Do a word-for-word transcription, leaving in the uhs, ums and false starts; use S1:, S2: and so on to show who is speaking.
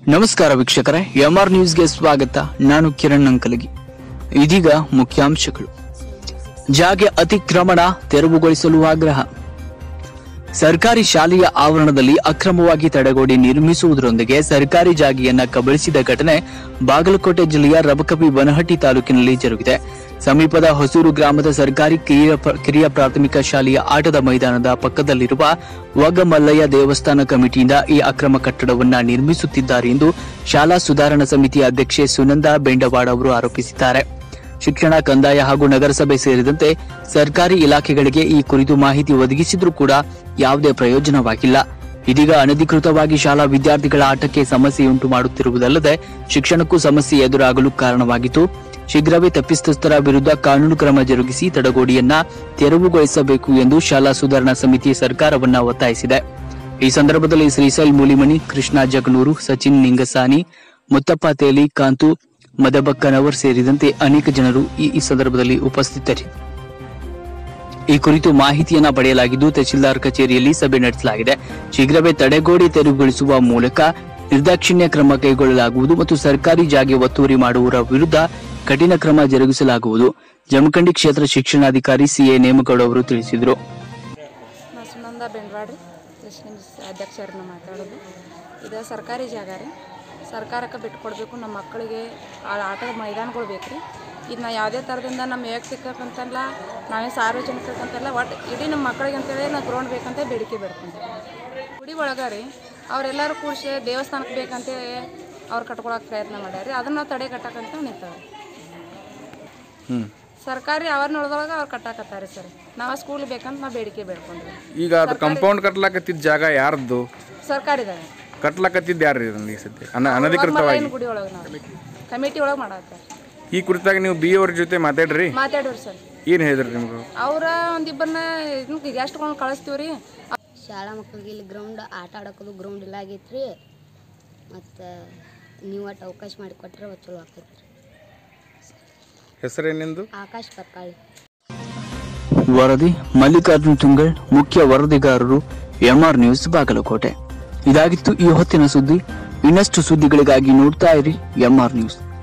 S1: ನಮಸ್ಕಾರ ವೀಕ್ಷಕರೇ, ಎಂಆರ್ ನ್ಯೂಸ್ಗೆ ಸ್ವಾಗತ. ನಾನು ಕಿರಣ್ ಅಂಕಲಗಿ. ಇದೀಗ ಮುಖ್ಯಾಂಶಗಳು. ಜಾಗೆ ಅತಿಕ್ರಮಣ ತೆರವುಗೊಳಿಸಲು ಆಗ್ರಹ. ಸರ್ಕಾರಿ ಶಾಲೆಯ ಆವರಣದಲ್ಲಿ ಅಕ್ರಮವಾಗಿ ತಡೆಗೋಡೆ ನಿರ್ಮಿಸುವುದರೊಂದಿಗೆ ಸರ್ಕಾರಿ ಜಾಗೆಯನ್ನ ಕಬಳಿಸಿದ ಘಟನೆ ಬಾಗಲಕೋಟೆ ಜಿಲ್ಲೆಯ ರಬಕವಿ ಬನಹಟ್ಟಿ ತಾಲೂಕಿನಲ್ಲಿ ಜರುಗಿದೆ. ಸಮೀಪದ ಹೊಸೂರು ಗ್ರಾಮದ ಸರ್ಕಾರಿ ಕಿರಿಯ ಕಿರಿಯ ಪ್ರಾಥಮಿಕ ಶಾಲೆಯ ಆಟದ ಮೈದಾನದ ಪಕ್ಕದಲ್ಲಿರುವ ವಗಮಲ್ಲಯ್ಯ ದೇವಸ್ಥಾನ ಕಮಿಟಿಯಿಂದ ಈ ಅಕ್ರಮ ಕಟ್ಟಡವನ್ನ ನಿರ್ಮಿಸುತ್ತಿದ್ದಾರೆ ಎಂದು ಶಾಲಾ ಸುಧಾರಣಾ ಸಮಿತಿಯ ಅಧ್ಯಕ್ಷೆ ಸುನಂದಾ ಬೆಂಡವಾಡ ಅವರು ಆರೋಪಿಸಿದ್ದಾರೆ. ಶಿಕ್ಷಣ, ಕಂದಾಯ ಹಾಗೂ ನಗರಸಭೆ ಸೇರಿದಂತೆ ಸರ್ಕಾರಿ ಇಲಾಖೆಗಳಿಗೆ ಈ ಕುರಿತು ಮಾಹಿತಿ ಒದಗಿಸಿದ್ರೂ ಕೂಡ ಯಾವುದೇ ಪ್ರಯೋಜನವಾಗಿಲ್ಲ. ಇದೀಗ ಅನಧಿಕೃತವಾಗಿ ಶಾಲಾ ವಿದ್ಯಾರ್ಥಿಗಳ ಆಟಕ್ಕೆ ಸಮಸ್ಯೆಯುಂಟು ಮಾಡುತ್ತಿರುವುದಲ್ಲದೆ ಶಿಕ್ಷಣಕ್ಕೂ ಸಮಸ್ಯೆ ಎದುರಾಗಲು ಕಾರಣವಾಗಿತ್ತು. ಶೀಘ್ರವೇ ತಪ್ಪಿತಸ್ಥರ ವಿರುದ್ಧ ಕಾನೂನು ಕ್ರಮ ಜರುಗಿಸಿ ತಡೆಗೋಡೆಯನ್ನ ತೆರವುಗೊಳಿಸಬೇಕು ಎಂದು ಶಾಲಾ ಸುಧಾರಣಾ ಸಮಿತಿ ಸರ್ಕಾರವನ್ನ ಒತ್ತಾಯಿಸಿದೆ. ಈ ಸಂದರ್ಭದಲ್ಲಿ ಶ್ರೀಶೈಲ್ ಮೂಲಿಮನಿ, ಕೃಷ್ಣ ಜಗನೂರು, ಸಚಿನ್ ನಿಂಗಸಾನಿ, ಮುತ್ತಪ್ಪ ತೇಲಿ, ಕಾಂತು ಮದಬಕ್ಕನವರ್ ಸೇರಿದಂತೆ ಅನೇಕ ಜನರು ಈ ಸಂದರ್ಭದಲ್ಲಿ ಉಪಸ್ಥಿತರಿದ್ದರು. ಈ ಕುರಿತು ಮಾಹಿತಿಯನ್ನ ಪಡೆಯಲಾಗಿದ್ದು ತಹಶೀಲ್ದಾರ್ ಕಚೇರಿಯಲ್ಲಿ ಸಭೆ ನಡೆಸಲಾಗಿದೆ. ಶೀಘ್ರವೇ ತಡೆಗೋಡೆ ತೆರವುಗೊಳಿಸುವ ಮೂಲಕ ನಿರ್ದಾಕ್ಷಿಣ್ಯ ಕ್ರಮ ಕೈಗೊಳ್ಳಲಾಗುವುದು ಮತ್ತು ಸರ್ಕಾರಿ ಜಾಗೆ ಒತ್ತುವರಿ ಮಾಡುವವರ ವಿರುದ್ಧ ಕಠಿಣ ಕ್ರಮ ಜರುಗಿಸಲಾಗುವುದು. ಜಮಖಂಡಿ ಕ್ಷೇತ್ರ ಶಿಕ್ಷಣಾಧಿಕಾರಿ ಸಿಎ ನೇಮಗೌಡ ಅವರು ತಿಳಿಸಿದರು.
S2: ಸುನಂದಾ ಬೆಂಡವಾಡ ಅಧ್ಯಕ್ಷರನ್ನ ಮಾತಾಡೋದು. ಇದು ಸರ್ಕಾರಿ ಜಾಗ ರೀ, ಸರ್ಕಾರಕ್ಕೆ ಬಿಟ್ಟುಕೊಡ್ಬೇಕು. ನಮ್ಮ ಮಕ್ಕಳಿಗೆ ಆಟದ ಮೈದಾನಗಳು ಬೇಕು ರೀ. ಇದನ್ನ ಯಾವುದೇ ಥರದಿಂದ ನಮ್ಮ ವೈಯಕ್ತಿಕಕ್ಕಂತಲ್ಲ, ನಾವೇ ಸಾರ್ವಜನಿಕಕ್ಕಂತಲ್ಲ, ಒಟ್ಟು ಇಡೀ ನಮ್ಮ ಮಕ್ಕಳಿಗೆ ಅಂತೇಳಿ ನಾವು ಗ್ರೌಂಡ್ ಬೇಕಂತ ಬೇಡಿಕೆ ಬೇಡ್ಕೊಂತೀವಿ. ಗುಡಿ ಒಳಗೆ ರೀ ಅವರೆಲ್ಲರೂ ಕೂಡಿಸಿ ದೇವಸ್ಥಾನಕ್ಕೆ ಬೇಕಂತೇಳಿ ಅವ್ರು ಕಟ್ಕೊಳಕ್ಕೆ ಪ್ರಯತ್ನ ಮಾಡ್ಯಾರ. ಅದನ್ನು ತಡೆ ಕಟ್ಟಕ್ಕಂತ ನಿಂತವ್ರಿ. ಸರ್ಕಾರಿ ಆವರಣದೊಳಗೆ ಅವ್ರು ಕಟ್ಟಾಕತ್ತಾರೆ ಸರ್. ನಾವು ಸ್ಕೂಲ್ ಬೇಕಂತ ನಾವು ಬೇಡಿಕೆ ಬೇಡ್ಕೊಂಡ್ರಿ.
S3: ಈಗ ಅದು ಕಂಪೌಂಡ್ ಕಟ್ಲಾಕತ್ತಿದ್ದ ಜಾಗ ಯಾರ್ದು?
S2: ಸರ್ಕಾರಿದಾಗ
S3: ಕಟ್ಲಾಕತ್ತಿದ್ದು ಯಾರು ಈ ಸದ್ಯ ಅನಧಿಕೃತವಾಗಿ
S2: ಗುಡಿ ಒಳಗೆ ನಾವು ಕಮಿಟಿ ಒಳಗೆ ಮಾಡತ್ತಾರೆ.
S3: ಈ ಕುರಿತಾಗಿ ನೀವು ಬಿ ಅವ್ರ ಜೊತೆ ಮಾತಾಡ್ರಿ?
S2: ಮಾತಾಡ್ರಿ ಸರ್.
S3: ಏನು ಹೇಳಿದ್ರಿ ನಿಮ್ಗೆ?
S2: ಅವ್ರ ಒಂದಿಬ್ಬರನ್ನ ಗೆಸ್ಟ್ಕೊಂಡು ಕಳಿಸ್ತೀವಿ ರೀ.
S4: ಶಾಲಾ ಮಕ್ಕಳಿಗೆ ಇಲ್ಲಿ ಗ್ರೌಂಡ್ ಆಟ ಆಡೋದು ಗ್ರೌಂಡ್ ಇಲ್ಲ ಆಗೈತ್ರಿ. ಮತ್ತು ನೀವು ಒಟ್ಟು ಅವಕಾಶ ಮಾಡಿಕೊಟ್ರೆ ಚಲೋ ಆಕೈತ್ರಿ.
S3: ಹೆಸರೇನಿಂದು?
S4: ಆಕಾಶ್ ಪರ್ಕಾಳಿ.
S1: ವರದಿ ಮಲ್ಲಿಕಾರ್ಜುನ್ ತುಂಗಳ್, ಮುಖ್ಯ ವರದಿಗಾರರು, ಎಂಆರ್ ನ್ಯೂಸ್, ಬಾಗಲಕೋಟೆ. ಇದಾಗಿತ್ತು ಈ ಹೊತ್ತಿನ ಸುದ್ದಿ. ಇನ್ನಷ್ಟು ಸುದ್ದಿಗಳಿಗಾಗಿ ನೋಡ್ತಾ ಇರಿ ಎಂಆರ್ ನ್ಯೂಸ್.